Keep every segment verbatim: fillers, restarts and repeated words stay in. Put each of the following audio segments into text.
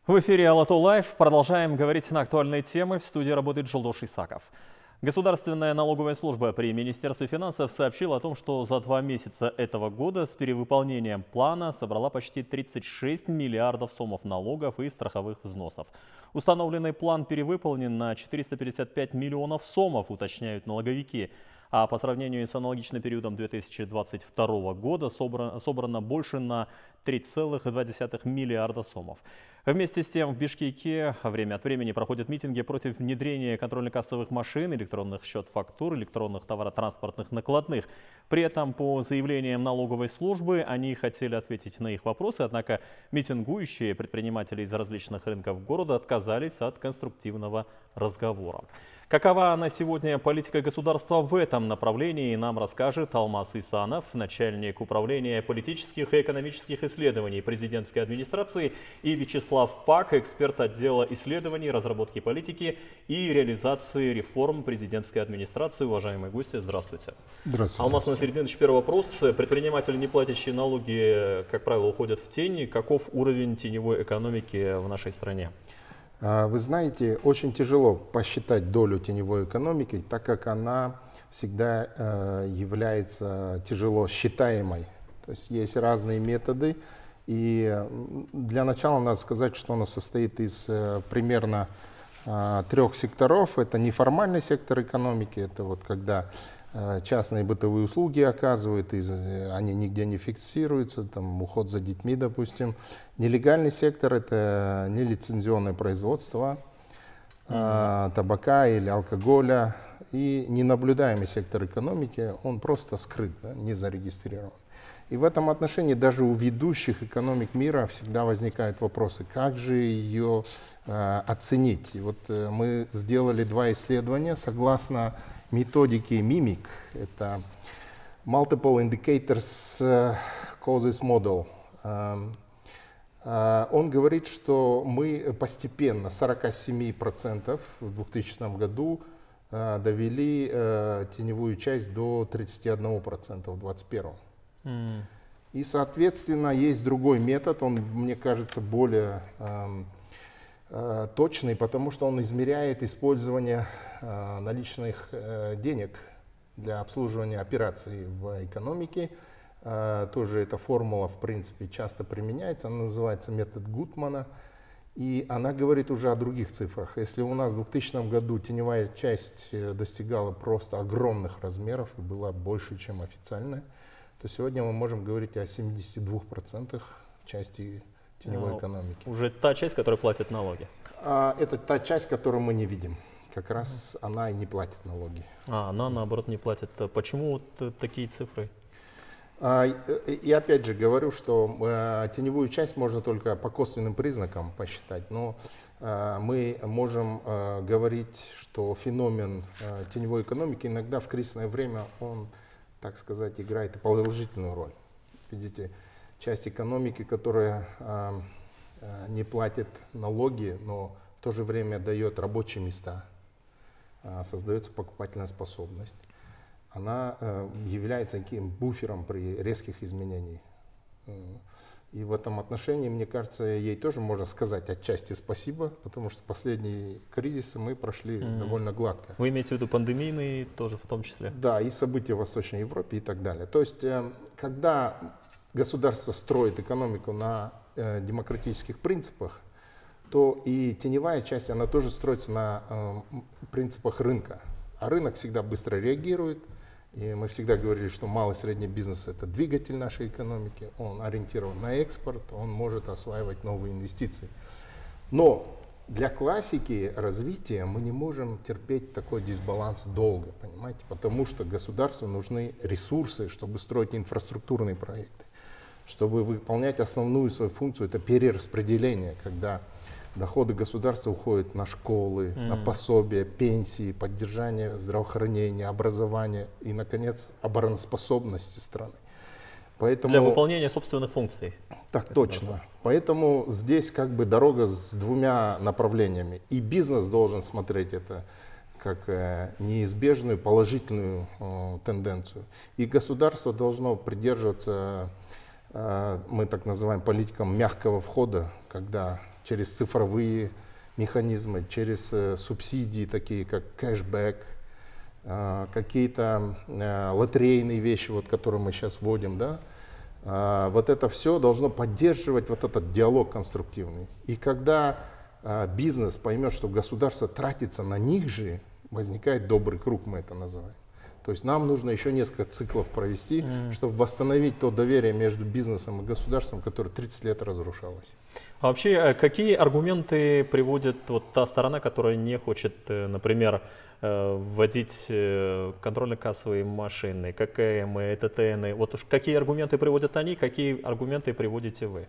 В эфире Алату Лайв. Продолжаем говорить на актуальные темы. В студии работает Жолдош Исаков. Государственная налоговая служба при Министерстве финансов сообщила о том, что за два месяца этого года с перевыполнением плана собрала почти тридцать шесть миллиардов сомов налогов и страховых взносов. Установленный план перевыполнен на четыреста пятьдесят пять миллионов сомов, уточняют налоговики. А по сравнению с аналогичным периодом две тысячи двадцать второго года собрано, собрано больше на три целых два десятых миллиарда сомов. Вместе с тем в Бишкеке время от времени проходят митинги против внедрения контрольно-кассовых машин, электронных счет-фактур, электронных товаротранспортных накладных. При этом, по заявлениям налоговой службы, они хотели ответить на их вопросы, однако митингующие предприниматели из различных рынков города отказались от конструктивного разговора. Какова на сегодня политика государства в этом направлении, нам расскажет Алмаз Исанов, начальник управления политических и экономических исследований президентской администрации, и Вячеслав Пак, эксперт отдела исследований, разработки политики и реализации реформ президентской администрации. Уважаемые гости, здравствуйте. Здравствуйте. Алмаз Насрединович, первый вопрос. Предприниматели, не платящие налоги, как правило, уходят в тень. Каков уровень теневой экономики в нашей стране? Вы знаете, очень тяжело посчитать долю теневой экономики, так как она всегда является тяжело считаемой. То есть есть разные методы. И для начала надо сказать, что она состоит из примерно трех секторов. Это неформальный сектор экономики, это вот когда частные бытовые услуги оказывают, и они нигде не фиксируются, там уход за детьми, допустим. Нелегальный сектор – это нелицензионное производство mm-hmm. табака или алкоголя. И ненаблюдаемый сектор экономики, он просто скрыт, да, не зарегистрирован. И в этом отношении даже у ведущих экономик мира всегда возникают вопросы, как же ее э, оценить. И вот э, мы сделали два исследования согласно методики мимик, это Multiple Indicators Causes Model. Он говорит, что мы постепенно, сорок семь процентов в двухтысячном году, довели теневую часть до тридцати одного процента в двадцать первом. Mm. И, соответственно, есть другой метод, он, мне кажется, более точный, потому что он измеряет использование э, наличных э, денег для обслуживания операций в экономике. Э, тоже эта формула, в принципе, часто применяется. Она называется метод Гутмана. И она говорит уже о других цифрах. Если у нас в двухтысячном году теневая часть достигала просто огромных размеров и была больше, чем официальная, то сегодня мы можем говорить о семидесяти двух процентах части теневой ну, экономики. Уже та часть, которая платит налоги. А, это та часть, которую мы не видим. Как раз mm. она и не платит налоги. А, она наоборот не платит. Почему вот такие цифры? А, и, и опять же говорю, что а, теневую часть можно только по косвенным признакам посчитать. Но а, мы можем а, говорить, что феномен а, теневой экономики иногда в кризисное время, он, так сказать, играет положительную роль. Видите, часть экономики, которая э, э, не платит налоги, но в то же время дает рабочие места, э, создается покупательная способность, она э, является таким буфером при резких изменениях. И в этом отношении, мне кажется, ей тоже можно сказать отчасти спасибо, потому что последние кризисы мы прошли mm. довольно гладко. Вы имеете в виду пандемийные тоже в том числе? Да, и события в Восточной Европе и так далее. То есть, э, когда государство строит экономику на э, демократических принципах, то и теневая часть, она тоже строится на э, принципах рынка. А рынок всегда быстро реагирует. И мы всегда говорили, что малый и средний бизнес – это двигатель нашей экономики. Он ориентирован на экспорт, он может осваивать новые инвестиции. Но для классики развития мы не можем терпеть такой дисбаланс долго, понимаете? Потому что государству нужны ресурсы, чтобы строить инфраструктурные проекты. Чтобы выполнять основную свою функцию, это перераспределение, когда доходы государства уходят на школы, mm. на пособия, пенсии, поддержание здравоохранения, образования и, наконец, обороноспособности страны. Поэтому, для выполнения собственных функций. Так точно. Поэтому здесь как бы дорога с двумя направлениями. И бизнес должен смотреть это как э, неизбежную положительную э, тенденцию. И государство должно придерживаться, э, мы так называем, политикам мягкого входа, когда через цифровые механизмы, через э, субсидии, такие как кэшбэк, э, какие-то э, лотерейные вещи, вот, которые мы сейчас вводим, да, э, вот это все должно поддерживать вот этот диалог конструктивный. И когда э, бизнес поймет, что государство тратится на них же, возникает добрый круг, мы это называем. То есть нам нужно еще несколько циклов провести, mm. чтобы восстановить то доверие между бизнесом и государством, которое тридцать лет разрушалось. А вообще, какие аргументы приводит вот та сторона, которая не хочет, например, вводить контрольно-кассовые машины, ККМ, ТТН? Вот уж какие аргументы приводят они, какие аргументы приводите вы?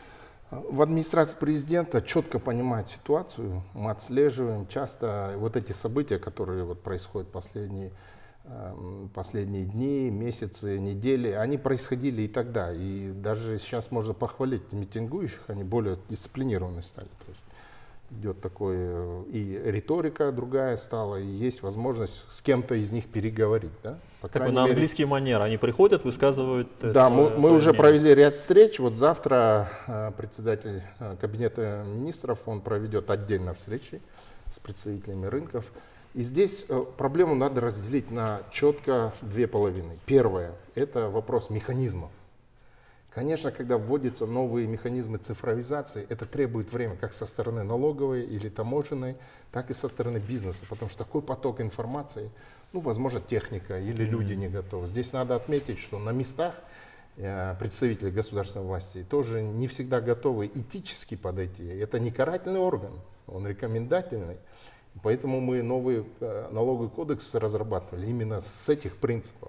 В администрации президента четко понимают ситуацию, мы отслеживаем часто вот эти события, которые вот происходят последние последние дни, месяцы, недели, они происходили и тогда. И даже сейчас можно похвалить митингующих, они более дисциплинированные стали. То есть идет такой, и риторика другая стала, и есть возможность с кем-то из них переговорить. Да? По Такой на мере, английский манер. Они приходят, высказывают Да, свое, мы, мы уже мнение. провели ряд встреч. Вот завтра э, председатель э, кабинета министров, он проведет отдельно встречи с представителями рынков. И здесь э, проблему надо разделить на четко две половины. Первое – это вопрос механизмов. Конечно, когда вводятся новые механизмы цифровизации, это требует времени как со стороны налоговой или таможенной, так и со стороны бизнеса, потому что такой поток информации, ну, возможно, техника или люди не готовы. Здесь надо отметить, что на местах э, представители государственной власти тоже не всегда готовы этически подойти. Это не карательный орган, он рекомендательный. Поэтому мы новый э, налоговый кодекс разрабатывали именно с этих принципов.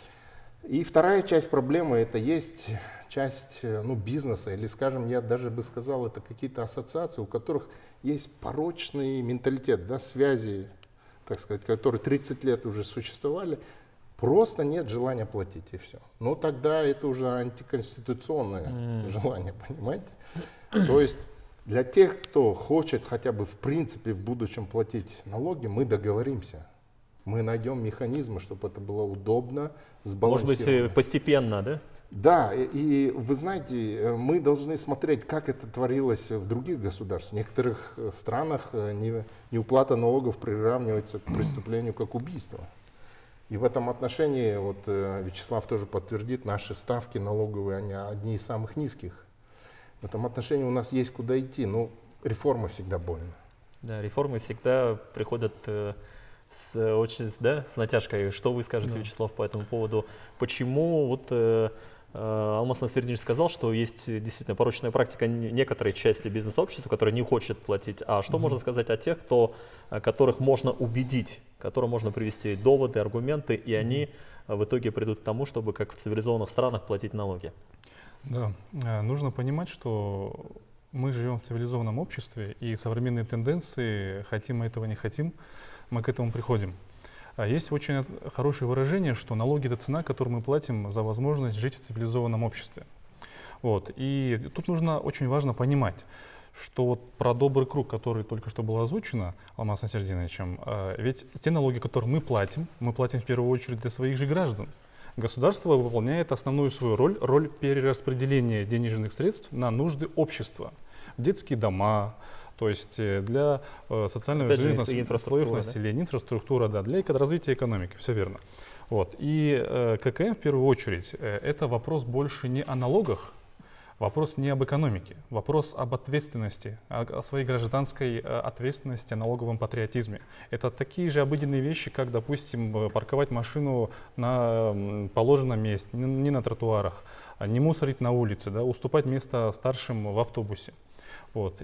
И вторая часть проблемы – это есть часть ну, бизнеса, или, скажем, я даже бы сказал, это какие-то ассоциации, у которых есть порочный менталитет, да, связи, так сказать, которые тридцать лет уже существовали, просто нет желания платить, и все. Но тогда это уже антиконституционное mm. желание, понимаете? То есть для тех, кто хочет хотя бы в принципе в будущем платить налоги, мы договоримся. Мы найдем механизмы, чтобы это было удобно, сбалансировано. Может быть, постепенно, да? Да, и, и вы знаете, мы должны смотреть, как это творилось в других государствах. В некоторых странах не, неуплата налогов приравнивается к преступлению как убийство. И в этом отношении, вот Вячеслав тоже подтвердит, наши ставки налоговые, они одни из самых низких. В этом отношении у нас есть куда идти, но реформа всегда больно. Да, реформы всегда приходят э, с, очень, да, с натяжкой. Что вы скажете, да. Вячеслав, по этому поводу? Почему вот э, э, Алмаз Насырдинович сказал, что есть действительно порочная практика некоторой части бизнес-сообщества, которая не хочет платить. А что mm-hmm. можно сказать о тех, кто, которых можно убедить, которым можно привести доводы, аргументы, и mm-hmm. они в итоге придут к тому, чтобы, как в цивилизованных странах, платить налоги? Да, нужно понимать, что мы живем в цивилизованном обществе, и современные тенденции, хотим мы этого не хотим, мы к этому приходим. Есть очень хорошее выражение, что налоги – это цена, которую мы платим за возможность жить в цивилизованном обществе. Вот. И тут нужно очень важно понимать, что вот про добрый круг, который только что было озвучено Алмаз Насырдиновичем, ведь те налоги, которые мы платим, мы платим в первую очередь для своих же граждан. Государство выполняет основную свою роль, роль перераспределения денежных средств на нужды общества, в детские дома, то есть для э, социального развития слоев населения, инфраструктура, да, для развития экономики, все верно. Вот. И э, ККМ в первую очередь э, это вопрос больше не о налогах, вопрос не об экономике, вопрос об ответственности, о, о своей гражданской э, ответственности, о налоговом патриотизме. Это такие же обыденные вещи, как, допустим, парковать машину на э, положенном месте, не, не на тротуарах, не мусорить на улице, да, уступать место старшим в автобусе. Вот.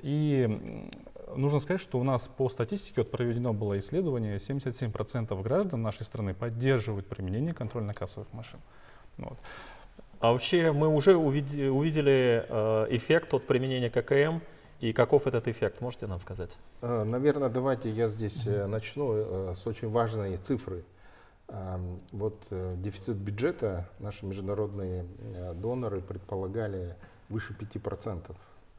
И нужно сказать, что у нас по статистике вот проведено было исследование, семьдесят семь процентов граждан нашей страны поддерживают применение контрольно-кассовых машин. Вот. А вообще мы уже увидели, увидели э, эффект от применения ККМ, и каков этот эффект, можете нам сказать? Наверное, давайте я здесь mm-hmm. начну э, с очень важной цифры. Э, вот э, дефицит бюджета наши международные э, доноры предполагали выше пяти процентов.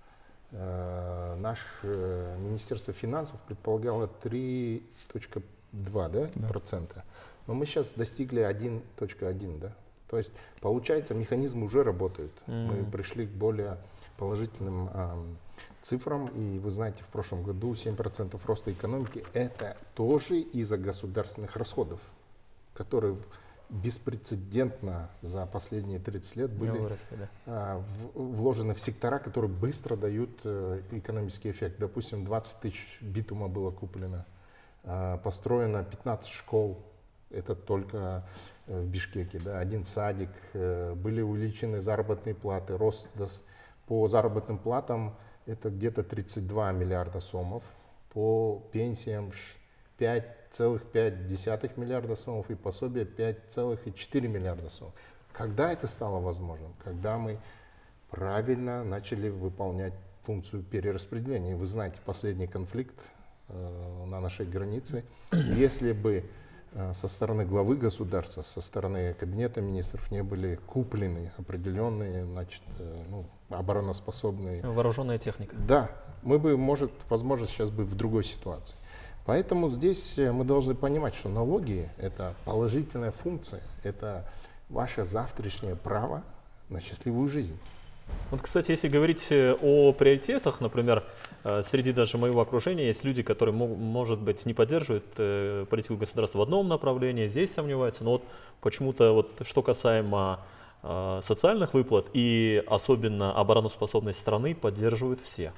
Э, наше э, Министерство финансов предполагало три целых две десятых процента, да, да. Но мы сейчас достигли один целых одна десятая процента. Да? То есть, получается, механизм уже работает. Mm. Мы пришли к более положительным э, цифрам. И вы знаете, в прошлом году семь процентов роста экономики – это тоже из-за государственных расходов, которые беспрецедентно за последние тридцать лет были выросли, да. а, в, вложены в сектора, которые быстро дают э, экономический эффект. Допустим, двадцать тысяч битума было куплено, а, построено пятнадцать школ, это только э, в Бишкеке, да, один садик, э, были увеличены заработные платы, рост до, по заработным платам это где-то тридцать два миллиарда сомов, по пенсиям пять целых пять десятых миллиарда сомов и пособие пять целых четыре миллиарда сомов. Когда это стало возможным? Когда мы правильно начали выполнять функцию перераспределения. Вы знаете, последний конфликт э, на нашей границе. Если бы э, со стороны главы государства, со стороны кабинета министров не были куплены определенные, значит, э, ну, обороноспособные... Вооруженная техника. Да, мы бы, может, возможно, сейчас бы в другой ситуации. Поэтому здесь мы должны понимать, что налоги – это положительная функция, это ваше завтрашнее право на счастливую жизнь. Вот, кстати, если говорить о приоритетах, например, среди даже моего окружения есть люди, которые, может быть, не поддерживают политику государства в одном направлении, здесь сомневаются, но вот почему-то, вот, что касаемо социальных выплат и особенно обороноспособной страны, поддерживают все.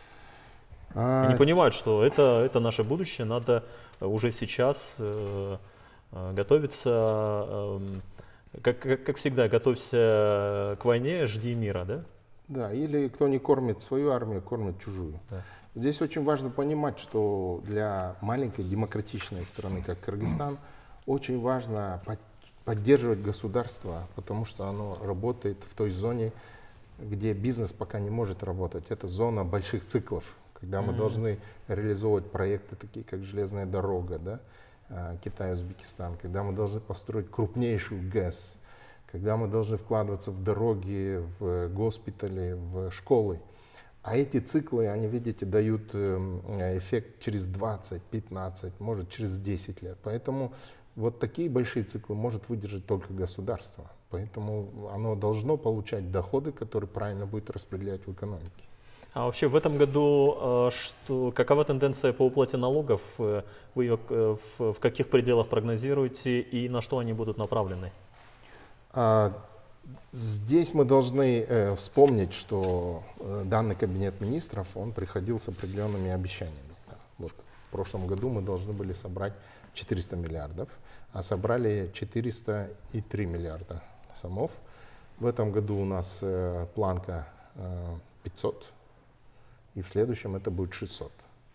Они понимают, что это, это наше будущее, надо уже сейчас э, готовиться, э, как, как, как всегда, готовься к войне, жди мира, да? Да, или кто не кормит свою армию, кормит чужую. Да. Здесь очень важно понимать, что для маленькой демократичной страны, как Кыргызстан, очень важно под, поддерживать государство, потому что оно работает в той зоне, где бизнес пока не может работать. Это зона больших циклов. Когда мы mm-hmm. должны реализовывать проекты, такие как железная дорога, да, Китай-Узбекистан, когда мы должны построить крупнейшую ГЭС, когда мы должны вкладываться в дороги, в госпитали, в школы. А эти циклы, они, видите, дают эффект через двадцать, пятнадцать, может через десять лет. Поэтому вот такие большие циклы может выдержать только государство. Поэтому оно должно получать доходы, которые правильно будет распределять в экономике. А вообще в этом году что, какова тенденция по уплате налогов? Вы ее в, в каких пределах прогнозируете и на что они будут направлены? А, здесь мы должны э, вспомнить, что э, данный кабинет министров, он приходил с определенными обещаниями. Вот в прошлом году мы должны были собрать четыреста миллиардов, а собрали четыреста три миллиарда сомов. В этом году у нас э, планка э, пятьсот. И в следующем это будет шестьсот.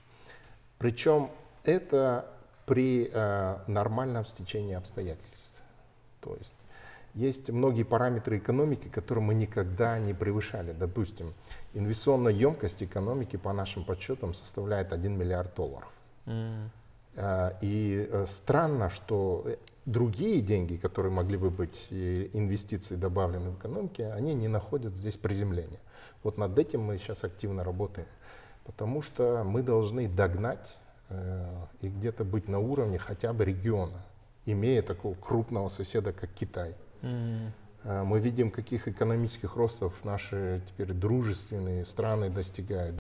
Причем это при э, нормальном стечении обстоятельств. То есть есть многие параметры экономики, которые мы никогда не превышали. Допустим, инвестиционная емкость экономики по нашим подсчетам составляет один миллиард долларов. Mm. Э, и э, странно, что другие деньги, которые могли бы быть инвестиции добавлены в экономике, они не находят здесь приземления. Вот над этим мы сейчас активно работаем, потому что мы должны догнать э, и где-то быть на уровне хотя бы региона, имея такого крупного соседа, как Китай. Mm-hmm. э, мы видим, каких экономических ростов наши теперь дружественные страны достигают.